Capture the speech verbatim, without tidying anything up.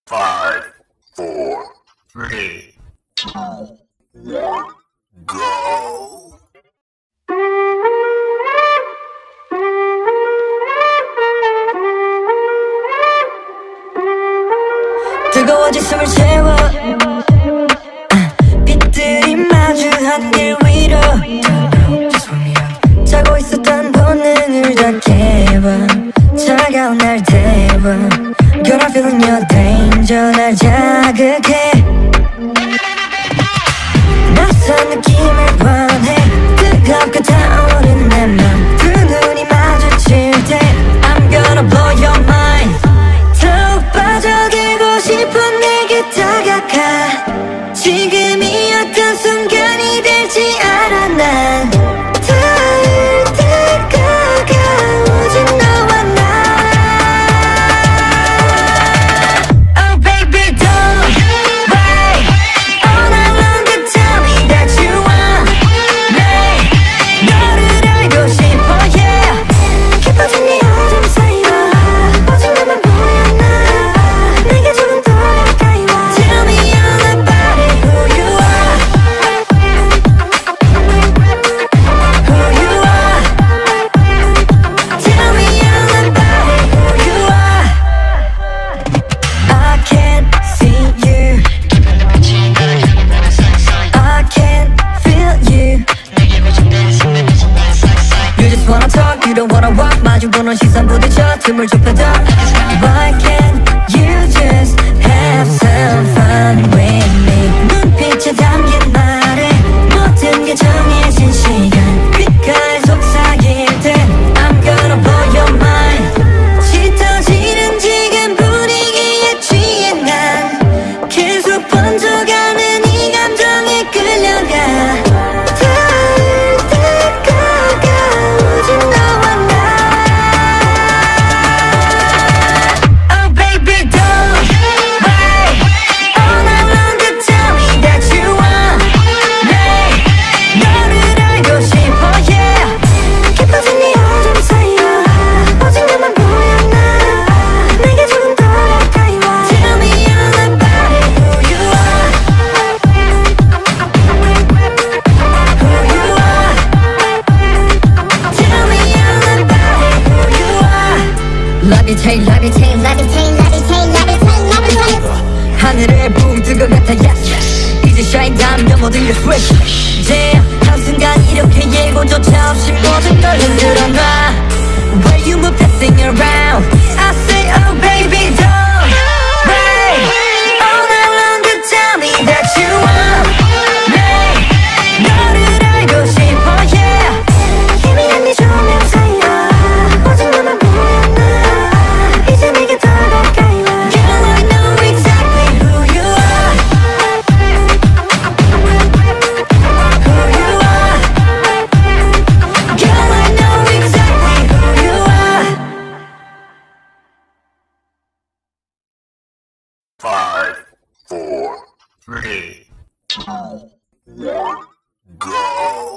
Five, four, three, two, one, go! 뜨거워진 숨을 채워 빛들이 마주한 길 위로 자고 있었던 본능을 다 깨워 차가운 날 태워 Girl, I'm feeling your danger 날 자극해 낯선 느낌을 원해 뜨겁게 타오른 내 맘 두 눈이 마주칠 때 I'm gonna blow your mind 더욱 빠져들고 싶은 내게 다가가 지금이 어떤 순간이 될지 알아 난 닿을 때가 가오진 너와 나 Oh baby don't wait all night long to tell me that you want me 너를 알고 싶어 yeah 깊어진 네 어둠 사이로 오직 너만 보여 나 내게 조금 더 가까이 와 Tell me all about it who you are Who you are Tell me all about it who you are I can't see you I can't feel you You just wanna talk, you don't wanna walk 마주보는 시선 부딪혀 틈을 좁혀도 Why can't you just have some fun with me 눈빛에 담긴 말에 모든 게 정해진 시간 귓가에 속삭일 때 I'm gonna blow your mind 짙어지는 지금 분위기에 취해 난 계속 번져가는 이 감정에 끌려가 닿을 때가 가오진 너와 나 Oh baby don't wait all night long to tell me that you want me 너를 알고 싶어 yeah 깊어진 네 어둠 사이로 오직 너만 보여 나 내게 조금 더 가까이 와 Tell me all about it who you are Who you are Tell me all about it who you are Levitate, levitate, levitate, levitate, levitate, levitate 하늘을 붕 뜬 것 같아 yes 이제 shine down 면 모든 게 fresh Damn 한순간 이렇게 예고조차 없이 모든 걸 흔들어 놔 When you move that thing around I say oh baby don't wait all night long to tell me that you want me 너를 알고 싶어 yeah 희미한 네 조명 사이로 오직 너만 보여 나 이제 내게 더 가까이 와 Girl I know exactly who you are Who you are Girl I know exactly who you are Five, four, three, two, one, go!